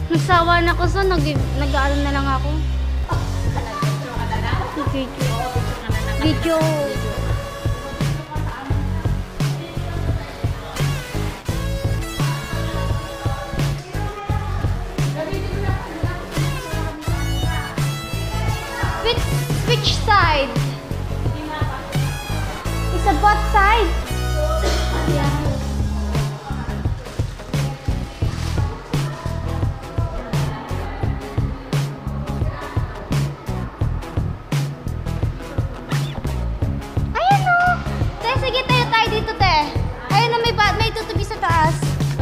Nasawa na ko sa nag-ano na lang ako. Video. Which side? It's a both side. Yeah. Ayan o. Te, sige tayo dito, te. Ayan o, may tutubi sa taas.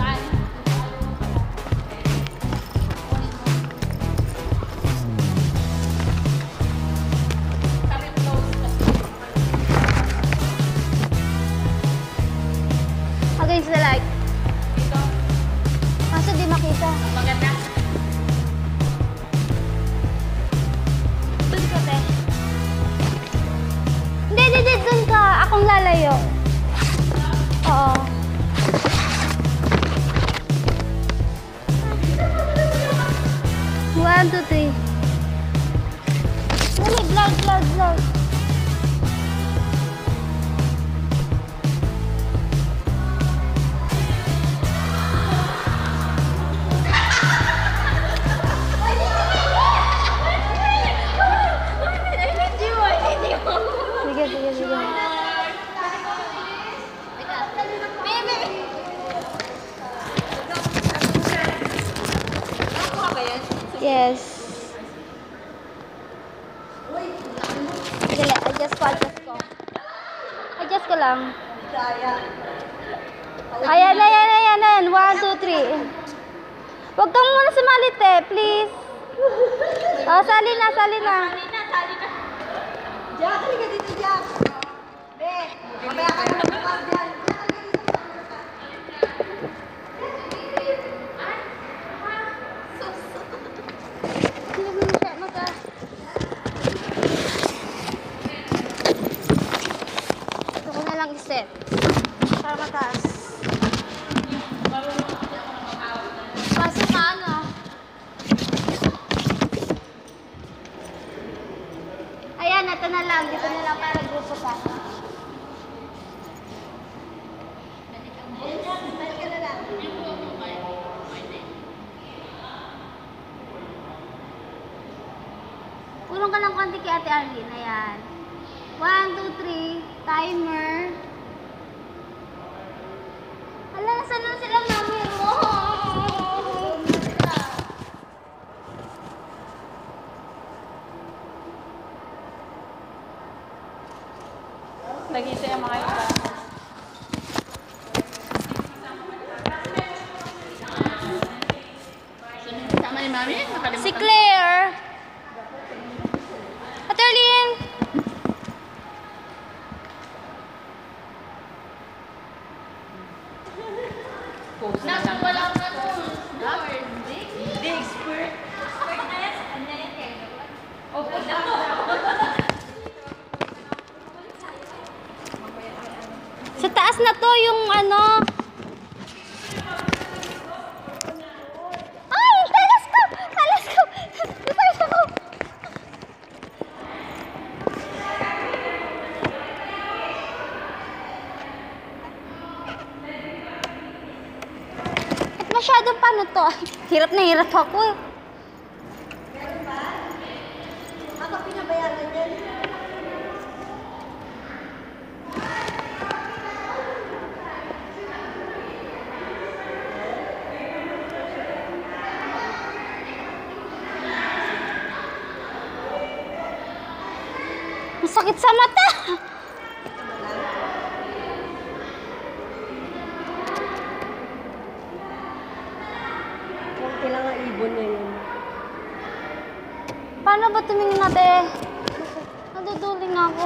Against the light. Ito. Kaso di makita. Maganda. Doon ka, te. Hindi, doon ka. Akong lalayo. Oo. One, two, three. Dali, vlog. Sige. Yes. Dali, adjust ko. Adjust ko lang. Ayan. 1, 2, 3. Huwag kang muna sumali, te, please. Oh, sali na. Jack, halika dito, Jack. Be, mamaya ka na magbukas dyan. Ito ko na lang iset. Para mataas. Kaso paano? Ayan, ito na lang. Dito na lang para grupo ka. Kulong ka lang konti kay Ate Arlene. Ayan. 1, 2, 3. Timer. Hala, saan na sila mami mo? Nag-isa yung mga iba. Sama ni Mami? Nakalimutan. Si Claire. Ate Arlene. Post na lang. Walang Hindi, expert. Opo na. Sa taas na to yung ano. Ay! Telescope! Napalit ako! At masyadong paano to? Hirap na hirap ako eh. Meron ba? Ako pinabayaran yan. Masakit sa mata! Kung kailangan ibon niya yun. Paano ba tumingin natin? Naduduling ako.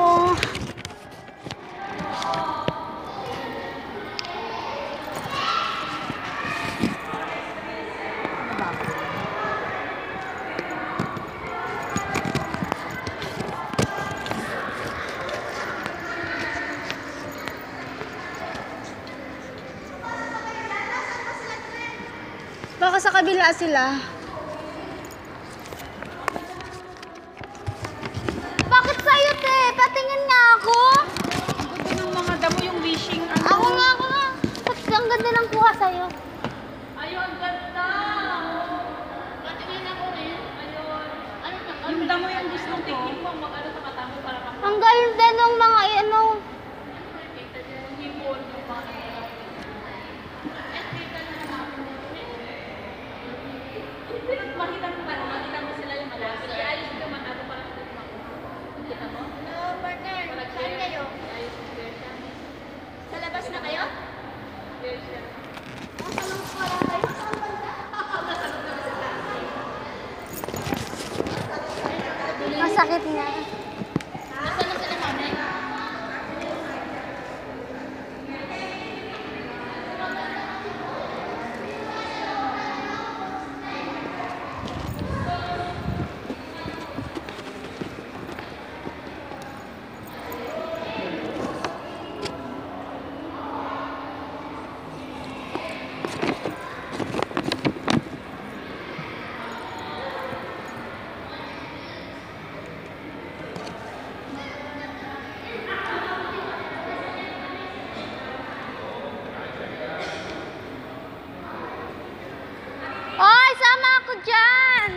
Baka sa kabila sila. Bakit sa'yo, te? Patingin nga ako. Ang ganda ng mga damo yung wishing. Ako nga. Ba't ang ganda ng kuha sa'yo? Ayun, ganda. Patingin ako rin. Ayun. Yung damo yung gusto ko. Tingin mo, mag-ano sa mata mo para kang Ang ganda ng mga ano. hipon. Makita mo sila yung malapit. Ayos ka mata mo para kang kita mo? Hello, partner. Saan kayo? Sa labas na kayo? Masakit nga. Nasaan na sila, mami? Oy, sama ako dyan!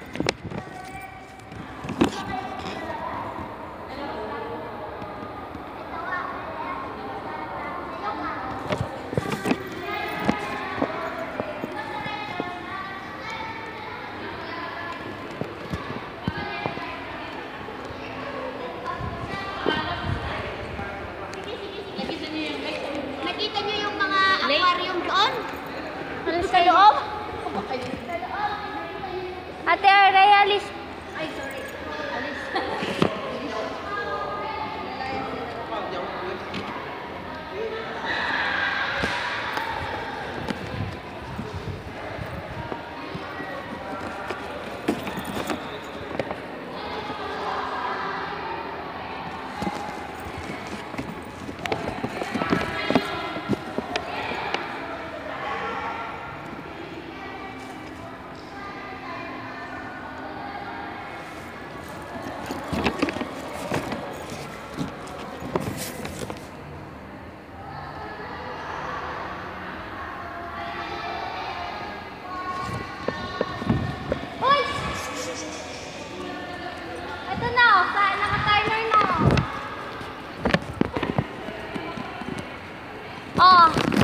Nakita niyo yung mga aquarium doon? Ano sa loob? Ate Rhea, alis. Ay, sorry. Uy! Ito na, naka-timer na. Oh,